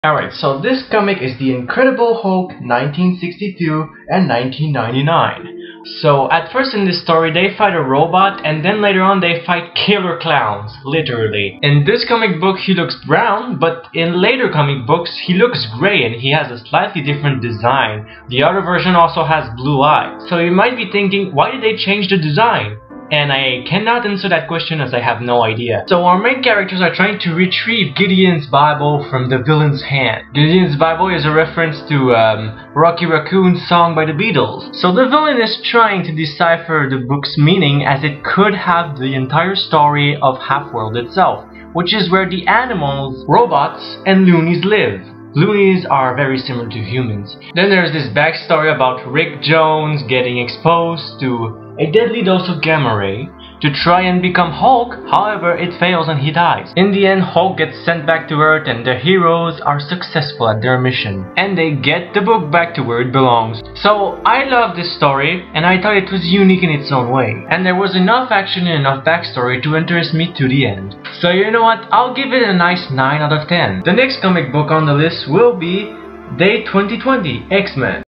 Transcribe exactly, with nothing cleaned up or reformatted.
Alright, so this comic is The Incredible Hulk nineteen sixty-two and nineteen ninety-nine. So at first in this story they fight a robot, and then later on they fight killer clowns, literally. In this comic book he looks brown, but in later comic books he looks grey and he has a slightly different design. The other version also has blue eyes. So you might be thinking, why did they change the design? And I cannot answer that question as I have no idea. So our main characters are trying to retrieve Gideon's Bible from the villain's hand. Gideon's Bible is a reference to um, Rocky Raccoon's song by the Beatles. So the villain is trying to decipher the book's meaning, as it could have the entire story of Half-World itself, which is where the animals, robots, and loonies live. Loonies are very similar to humans. Then there's this backstory about Rick Jones getting exposed to a deadly dose of gamma ray to try and become Hulk. However, it fails and he dies. In the end, Hulk gets sent back to Earth and the heroes are successful at their mission. And they get the book back to where it belongs. So I love this story and I thought it was unique in its own way. And there was enough action and enough backstory to interest me to the end. So you know what, I'll give it a nice nine out of ten. The next comic book on the list will be Day twenty twenty, X-Men.